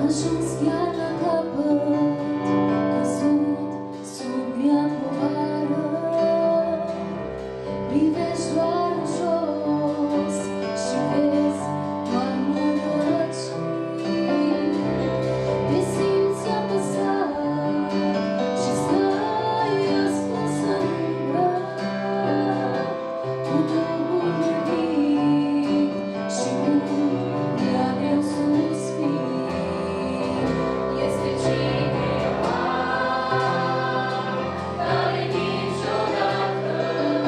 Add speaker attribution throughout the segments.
Speaker 1: ajuns chiar la capăt, căzut sub ea povară. Privești doar în jos și vezi doar mărăcini. Te simți apăsat și stai ascuns în umbră, cu Duhul iubit și prea greu suspin. Este cineva care niciodată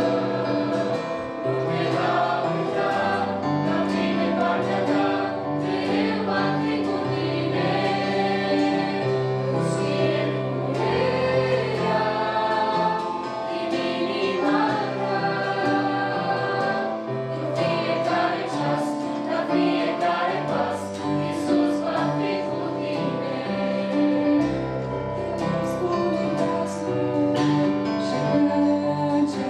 Speaker 1: nu te va uita, la tine partea ta, mereu va fi cu tine. Nu știe puterea din inima ta. În fiecare ceas, la fiecare pas, Iisus va fi cu tine. Spune glasul și plânge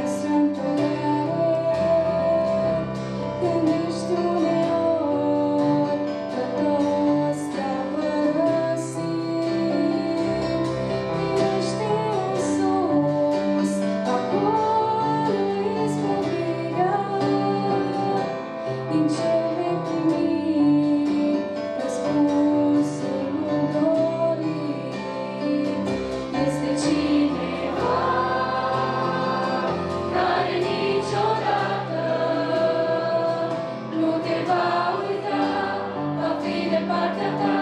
Speaker 1: strâmtorare. Gândești uneori că toți te-au părăsit. Privește în sus, acolo izbăvirea. Din cer vei primi răspunsul dorit. Este cineva care niciodată nu te va uita, va fi de partea ta.